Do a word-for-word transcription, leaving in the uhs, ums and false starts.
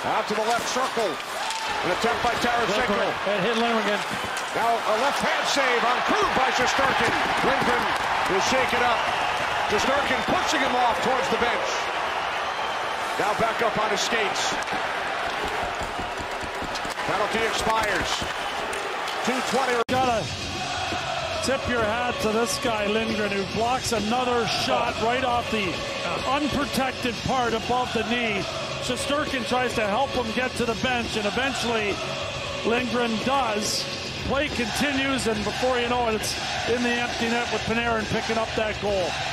Out to the left circle. An attempt by Tarasенko. It hit Lindgren. Now a left-hand save on Krug by Shesterkin. Lindgren is shaken up. Shesterkin pushing him off towards the bench. Now back up on his skates. Penalty expires. two twenty. Gotta tip your hat to this guy, Lindgren, who blocks another shot right off the unprotected part above the knee. Shesterkin tries to help him get to the bench, and eventually Lindgren does. Play continues, and before you know it, it's in the empty net with Panarin picking up that goal.